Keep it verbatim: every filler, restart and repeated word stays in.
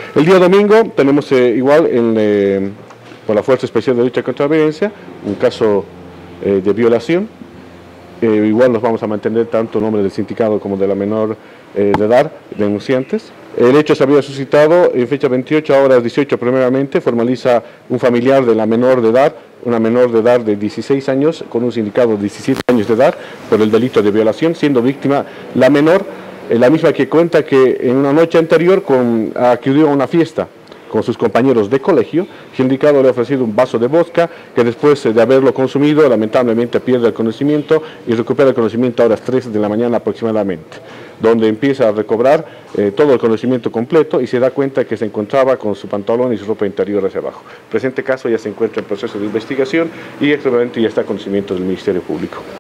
El día domingo tenemos eh, igual en, eh, por la Fuerza Especial de Lucha contra la Violencia un caso eh, de violación. Eh, igual nos vamos a mantener tanto el nombre del sindicato como de la menor eh, de edad, denunciantes. El hecho se había suscitado en fecha veintiocho, a horas dieciocho primeramente, formaliza un familiar de la menor de edad, una menor de edad de dieciséis años, con un sindicado de diecisiete años de edad, por el delito de violación, siendo víctima la menor, eh, la misma que cuenta que en una noche anterior con, acudió a una fiesta con sus compañeros de colegio. El sindicado le ha ofrecido un vaso de vodka que después de haberlo consumido lamentablemente pierde el conocimiento y recupera el conocimiento a las tres de la mañana aproximadamente, donde empieza a recobrar eh, todo el conocimiento completo y se da cuenta que se encontraba con su pantalón y su ropa interior hacia abajo. El presente caso ya se encuentra en proceso de investigación y actualmente ya está a conocimiento del Ministerio Público.